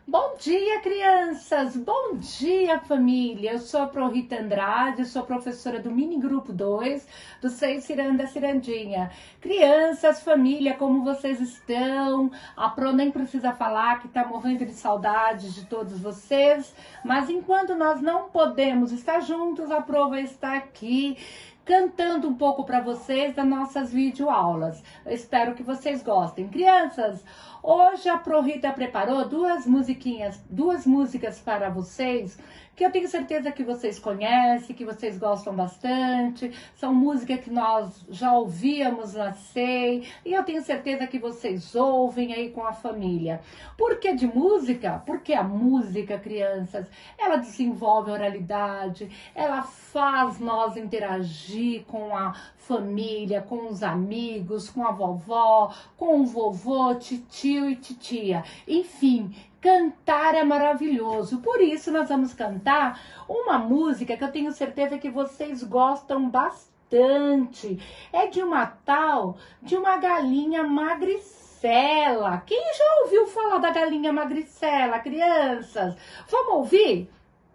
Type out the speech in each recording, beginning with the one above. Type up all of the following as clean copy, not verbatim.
Bom dia, crianças! Bom dia, família! Eu sou a Pro Rita Andrade, sou professora do Mini Grupo 2 do Sei Ciranda Cirandinha. Crianças, família, como vocês estão? A Pro nem precisa falar que está morrendo de saudades de todos vocês, mas enquanto nós não podemos estar juntos, a Pro vai estar aqui cantando um pouco para vocês das nossas videoaulas. Eu espero que vocês gostem. Crianças, hoje a Pro Rita preparou duas músicas para vocês, que eu tenho certeza que vocês conhecem, que vocês gostam bastante. São músicas que nós já ouvíamos na SEI, e eu tenho certeza que vocês ouvem aí com a família. Por que de música? Porque a música, crianças, ela desenvolve a oralidade, ela faz nós interagir com a família, com os amigos, com a vovó, com o vovô, titio e titia. Enfim, cantar é maravilhoso. Por isso nós vamos cantar uma música que eu tenho certeza que vocês gostam bastante. É de uma galinha magricela. Quem já ouviu falar da galinha magricela, crianças? Vamos ouvir?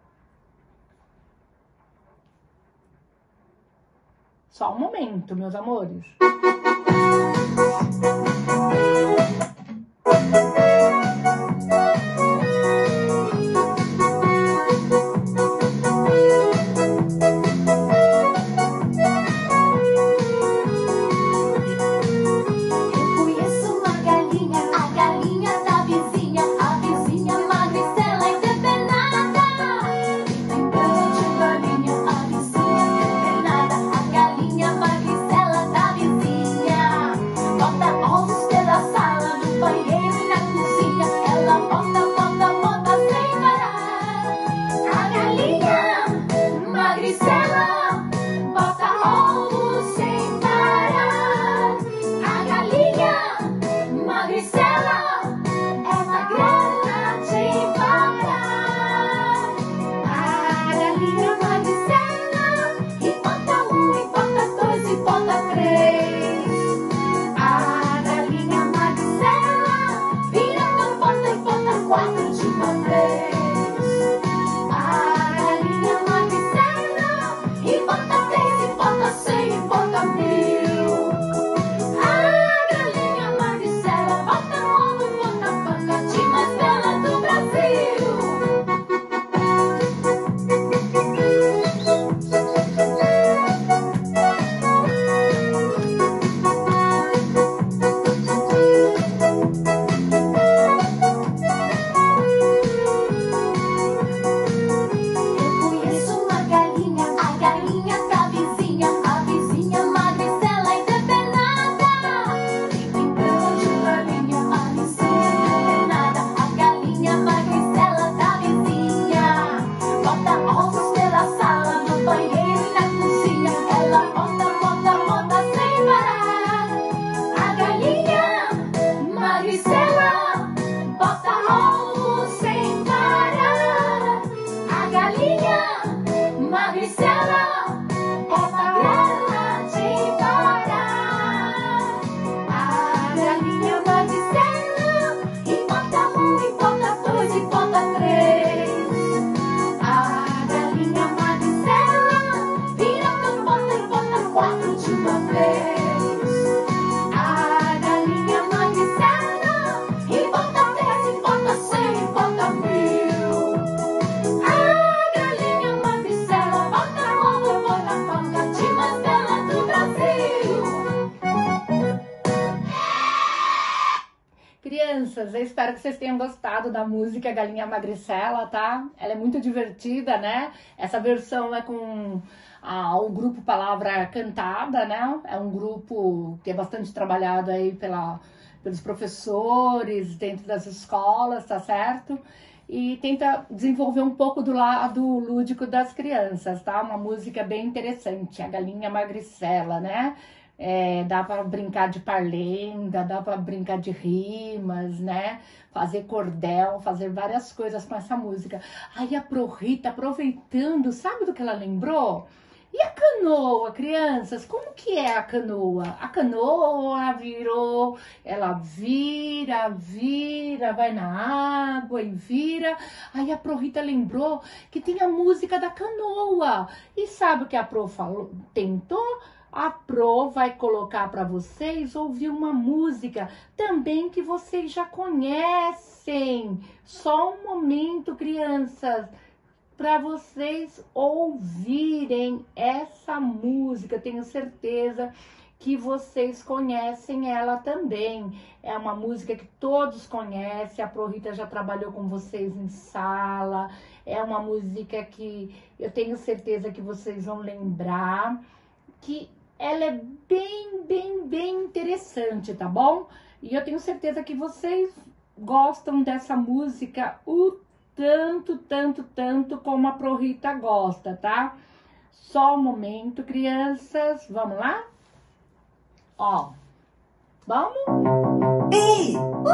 Só um momento, meus amores. Crianças, eu espero que vocês tenham gostado da música Galinha Magricela, tá? Ela é muito divertida, né? Essa versão é com o grupo Palavra Cantada, né? É um grupo que é bastante trabalhado aí pelos professores dentro das escolas, tá certo? E tenta desenvolver um pouco do lado lúdico das crianças, tá? Uma música bem interessante, a Galinha Magricela, né? Dá para brincar de parlenda, dá para brincar de rimas, né? Fazer cordel, fazer várias coisas com essa música. Aí a Pro Rita, aproveitando, sabe do que ela lembrou? E a canoa, crianças, como que é a canoa? A canoa virou, ela vira, vai na água e vira. Aí a Pro Rita lembrou que tem a música da canoa. E sabe o que a Pro falou? Tentou? A Pro vai colocar para vocês ouvir uma música também que vocês já conhecem. Só um momento, crianças, para vocês ouvirem essa música. Tenho certeza que vocês conhecem ela também. É uma música que todos conhecem. A Pro Rita já trabalhou com vocês em sala. É uma música que eu tenho certeza que vocês vão lembrar, que ela é bem interessante, tá bom? E eu tenho certeza que vocês gostam dessa música tanto como a Pro Rita gosta, tá? Só um momento, crianças. Vamos lá? Ó, vamos? Ei!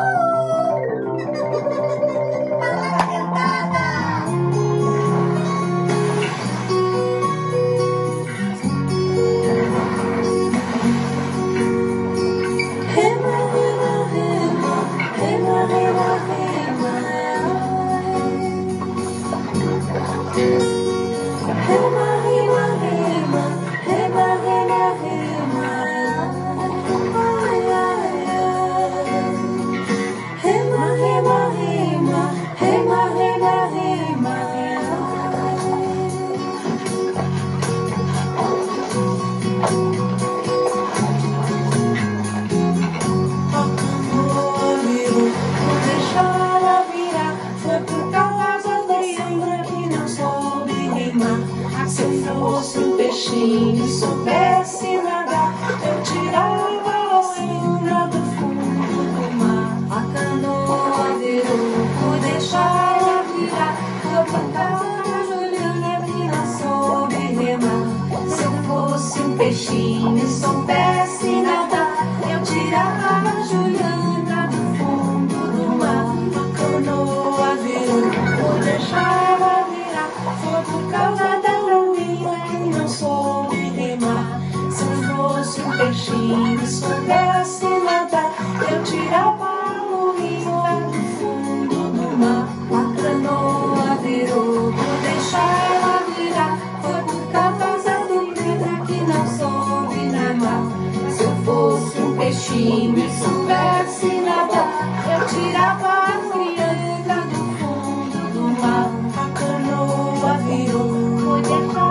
Se eu fosse um peixinho e soubesse nadar, eu tirava a onda do fundo do mar. A canoa virou, vou deixar ela virar. Vou pra casa da Juliana que não soube remar. Se eu fosse um peixinho e soubesse nadar, eu tirava a Juliana do fundo do mar. A canoa virou, vou deixar ela virar. Foi por causa da soube remar. Se eu fosse um peixinho e soubesse nadar, eu tirava a luvinha do fundo do mar. A canoa virou, vou deixar ela virar. Foi por causa do Pedro que não soube nadar. Se eu fosse um peixinho e soubesse nadar, eu tirava a criança do fundo do mar. A canoa virou, vou deixar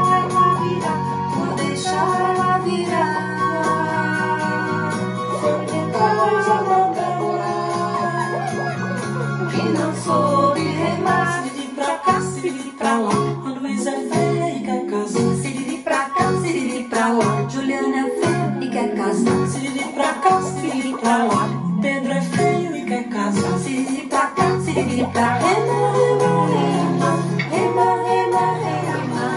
ela virar. Foi depois a namorar que não soube remar. Se de pra cá, se de pra lá, a Luísa é feia e quer casar. Se de pra cá, se de pra lá, Juliana é feia e quer casar. Se de pra cá, se de pra lá, Pedro é feio e quer casar. Se de pra cá, se de pra lá, rema, rema, rema, rema, rema,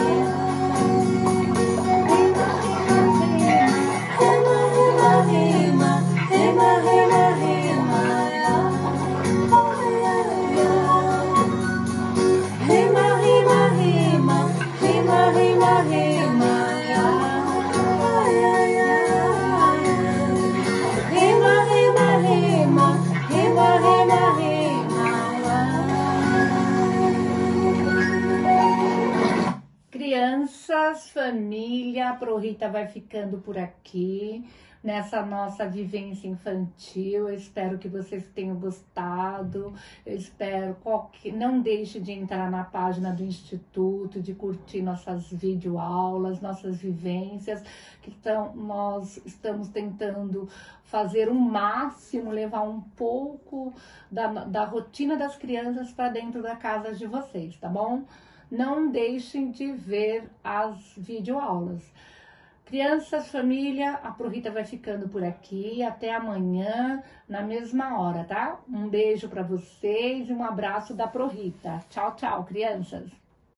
Crianças, família, a Pro Rita vai ficando por aqui nessa nossa vivência infantil. Eu espero que vocês tenham gostado. Eu espero que não deixe de entrar na página do Instituto, de curtir nossas videoaulas, nossas vivências, nós estamos tentando fazer o máximo, levar um pouco da rotina das crianças para dentro da casa de vocês, tá bom? Não deixem de ver as videoaulas. Crianças, família, a Pro Rita vai ficando por aqui. Até amanhã, na mesma hora, tá? Um beijo para vocês e um abraço da Pro Rita. Tchau, tchau, crianças.